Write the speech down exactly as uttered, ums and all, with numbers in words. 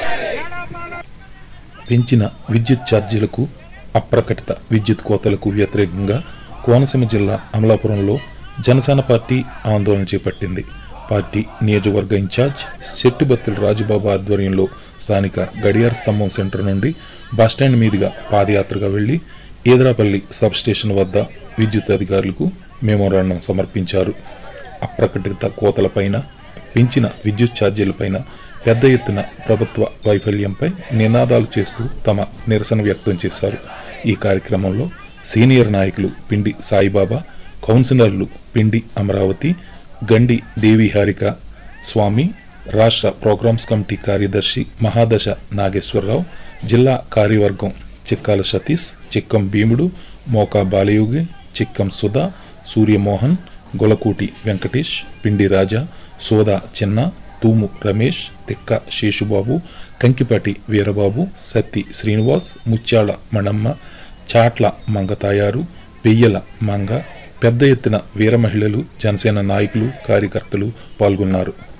పెంచిన విద్యుత్ ఛార్జీలకు అప్రకటిత విద్యుత్ కోతలకు వ్యతిరేకంగా కోనసీమ జిల్లా అమలాపురంలో జనసేన పార్టీ ఆందోళన చేపట్టింది. పార్టీ నియోజకవర్గ ఇన్ఛార్జ్ శెట్టిబత్తుల రాజుబాబు ఆధ్వర్యంలో స్థానిక గడియార స్తంభం సెంటర్ నుండి బస్టాండ్ మీదుగా పాదయాత్రగా వెళ్లి ఈదరాపల్లి సబ్స్టేషన్ వద్ద విద్యుత్ అధికారులకు మెమోరాండం సమర్పించారు. అప్రకటిత కోతలపైన, పెంచిన విద్యుత్ ఛార్జీలపైన పెద్ద ఎత్తున ప్రభుత్వ వైఫల్యంపై నినాదాలు చేస్తూ తమ నిరసన వ్యక్తం చేశారు. ఈ కార్యక్రమంలో సీనియర్ నాయకులు పిండి సాయిబాబా, కౌన్సిలర్లు పిండి అమరావతి, గండి దేవి హారిక స్వామి, రాష్ట్ర ప్రోగ్రామ్స్ కమిటీ కార్యదర్శి మహాదశ నాగేశ్వరరావు, జిల్లా కార్యవర్గం చిక్కాల సతీష్, చిక్కం భీముడు, మోకా బాలయోగి, చిక్కం సుధా, సూర్యమోహన్, గొలకూటి వెంకటేష్, పిండి రాజా, సోదా చిన్న, తూము రమేష్, తిక్క శేషుబాబు, కంకిపాటి వీరబాబు, సత్తి శ్రీనివాస్, ముత్యాల మణమ్మ, చాట్ల మంగతాయారు, పెయ్యల మంగ, పెద్ద ఎత్తున వీర మహిళలు, జనసేన నాయకులు, కార్యకర్తలు పాల్గొన్నారు.